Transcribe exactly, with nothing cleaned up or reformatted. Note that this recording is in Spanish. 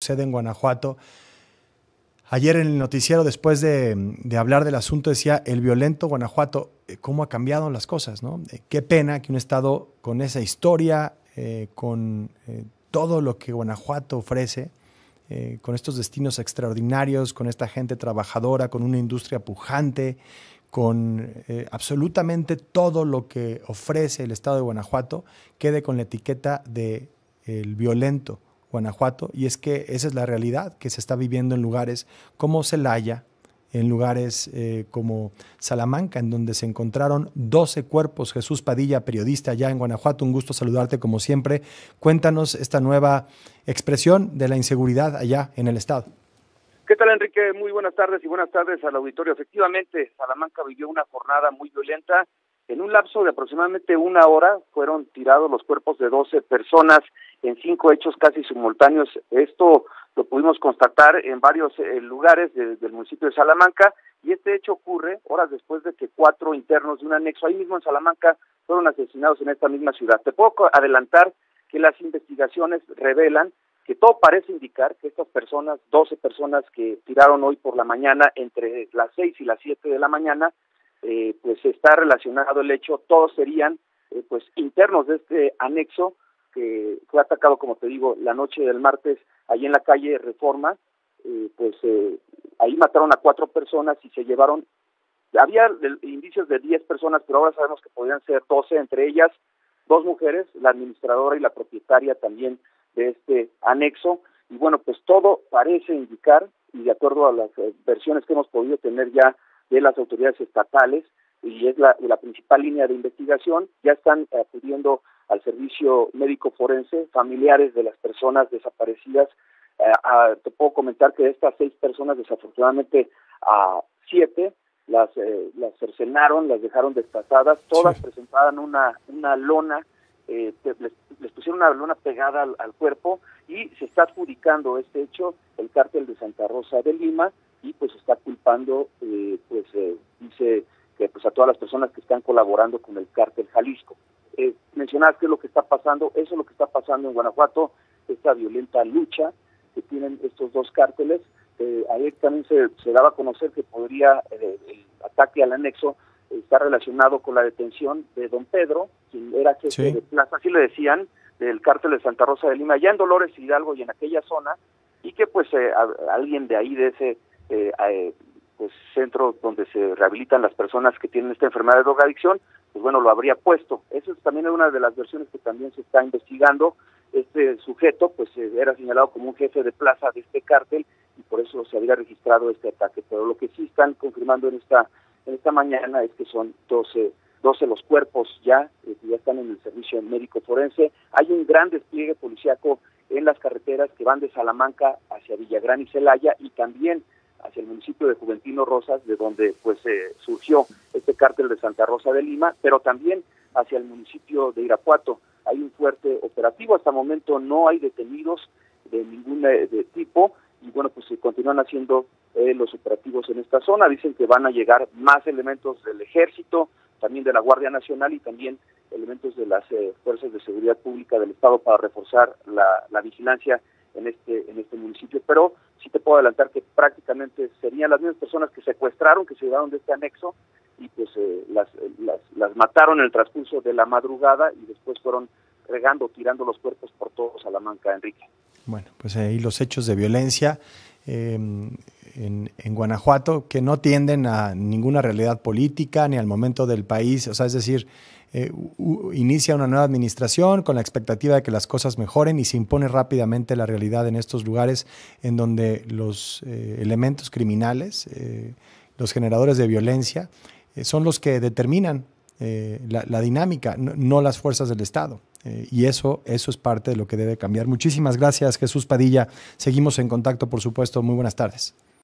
sucede en Guanajuato. Ayer en el noticiero, después de, de hablar del asunto, decía el violento Guanajuato, eh, cómo ha cambiado las cosas, ¿no? Eh, qué pena que un estado con esa historia, eh, con eh, todo lo que Guanajuato ofrece, eh, con estos destinos extraordinarios, con esta gente trabajadora, con una industria pujante, con eh, absolutamente todo lo que ofrece el estado de Guanajuato, quede con la etiqueta de el violento Guanajuato, y es que esa es la realidad que se está viviendo en lugares como Celaya, en lugares eh, como Salamanca, en donde se encontraron doce cuerpos. Jesús Padilla, periodista allá en Guanajuato, un gusto saludarte como siempre. Cuéntanos esta nueva expresión de la inseguridad allá en el estado. ¿Qué tal, Enrique? Muy buenas tardes y buenas tardes al auditorio. Efectivamente, Salamanca vivió una jornada muy violenta. En un lapso de aproximadamente una hora fueron tirados los cuerpos de doce personas en cinco hechos casi simultáneos. Esto lo pudimos constatar en varios eh, lugares de, del municipio de Salamanca, y este hecho ocurre horas después de que cuatro internos de un anexo ahí mismo en Salamanca fueron asesinados en esta misma ciudad. Te puedo adelantar que las investigaciones revelan que todo parece indicar que estas personas, doce personas que tiraron hoy por la mañana, entre las seis y las siete de la mañana, eh, pues está relacionado el hecho, todos serían eh, pues internos de este anexo que fue atacado, como te digo, la noche del martes, allí en la calle Reforma. Eh, pues eh, ahí mataron a cuatro personas y se llevaron, había de, indicios de diez personas, pero ahora sabemos que podrían ser doce, entre ellas dos mujeres, la administradora y la propietaria también de este anexo. Y bueno, pues todo parece indicar, y de acuerdo a las eh, versiones que hemos podido tener ya de las autoridades estatales, y es la, la principal línea de investigación, ya están acudiendo al servicio médico forense, familiares de las personas desaparecidas. Eh, a, te puedo comentar que de estas seis personas, desafortunadamente, a siete las eh, las cercenaron, las dejaron desplazadas, todas sí. presentaban una una lona, eh, les, les pusieron una lona pegada al, al cuerpo, y se está adjudicando este hecho el cártel de Santa Rosa de Lima, y pues está culpando, eh, pues eh, dice que pues a todas las personas que están colaborando con el cártel Jalisco. Eh, mencionabas qué es lo que está pasando, eso es lo que está pasando en Guanajuato, esta violenta lucha que tienen estos dos cárteles. Eh, ayer también se, se daba a conocer que podría eh, el ataque al anexo estar relacionado con la detención de don Pedro, quien era jefe sí. de plaza, así le decían, del cártel de Santa Rosa de Lima, ya en Dolores Hidalgo y en aquella zona, y que pues eh, a, alguien de ahí, de ese eh, eh, pues centro donde se rehabilitan las personas que tienen esta enfermedad de drogadicción, pues bueno, lo habría puesto. Eso es también una de las versiones que también se está investigando. Este sujeto pues eh, era señalado como un jefe de plaza de este cártel, y por eso se habría registrado este ataque. Pero lo que sí están confirmando en esta en esta mañana es que son doce, doce los cuerpos ya, eh, que ya están en el servicio médico forense. Hay un gran despliegue policíaco en las carreteras que van de Salamanca hacia Villagrán y Celaya, y también hacia el municipio de Juventino Rosas, de donde pues eh, surgió este cártel de Santa Rosa de Lima, pero también hacia el municipio de Irapuato. Hay un fuerte operativo, hasta el momento no hay detenidos de ningún eh, de tipo, y bueno, pues se continúan haciendo eh, los operativos en esta zona. Dicen que van a llegar más elementos del Ejército, también de la Guardia Nacional, y también elementos de las eh, Fuerzas de Seguridad Pública del Estado para reforzar la, la vigilancia en este en este municipio. Pero sí te puedo adelantar que prácticamente serían las mismas personas que secuestraron, que se llevaron de este anexo, y pues eh, las, las las mataron en el transcurso de la madrugada, y después fueron regando, tirando los cuerpos por todo Salamanca, Enrique. Bueno, pues ahí los hechos de violencia eh, en, en Guanajuato, que no tienden a ninguna realidad política ni al momento del país. O sea, es decir, eh, u, inicia una nueva administración con la expectativa de que las cosas mejoren, y se impone rápidamente la realidad en estos lugares en donde los eh, elementos criminales, eh, los generadores de violencia, eh, son los que determinan eh, la, la dinámica, no, no las fuerzas del Estado. Eh, y eso, eso es parte de lo que debe cambiar. Muchísimas gracias, Jesús Padilla. Seguimos en contacto, por supuesto. Muy buenas tardes.